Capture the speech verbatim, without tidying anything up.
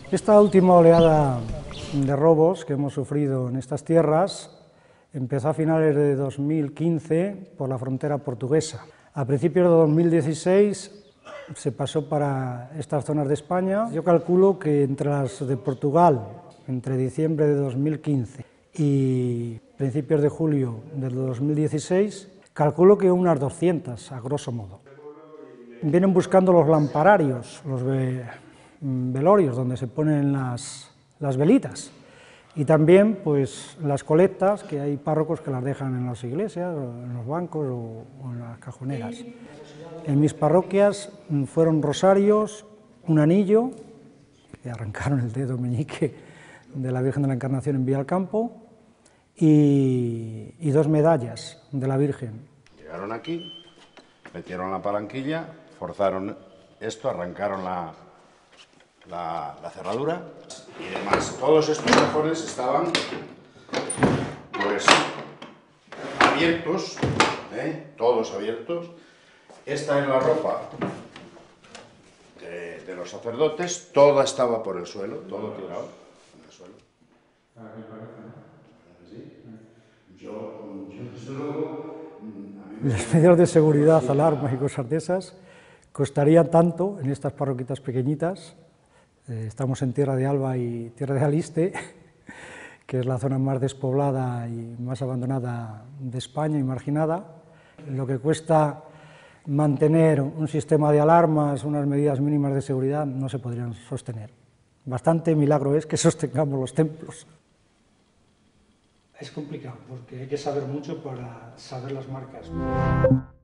Esta última oleada de robos que hemos sufrido en estas tierras empezó a finales de dos mil quince por la frontera portuguesa. A principios de dos mil dieciséis se pasó para estas zonas de España. Yo calculo que entre las de Portugal, entre diciembre de dos mil quince y principios de julio del dos mil dieciséis, calculo que unas doscientas, a grosso modo. Vienen buscando los lampararios, los ve velorios donde se ponen las, las velitas, y también pues las colectas, que hay párrocos que las dejan en las iglesias, o en los bancos o, o en las cajoneras. En mis parroquias fueron rosarios, un anillo, que arrancaron el dedo meñique de la Virgen de la Encarnación en Villalcampo, y, y dos medallas de la Virgen. Llegaron aquí, metieron la palanquilla, forzaron esto, arrancaron la La, la cerradura y demás. Todos estos cajones estaban pues abiertos, ¿eh? Todos abiertos. Esta es la ropa de, de los sacerdotes, toda estaba por el suelo, todo tirado en el suelo. Los medios de seguridad, alarmas y cosas de esas costarían tanto en estas parroquitas pequeñitas. Estamos en Tierra de Alba y Tierra de Aliste, que es la zona más despoblada y más abandonada de España y marginada. Lo que cuesta mantener un sistema de alarmas, unas medidas mínimas de seguridad, no se podrían sostener. Bastante milagro es que sostengamos los templos. Es complicado, porque hay que saber mucho para saber las marcas.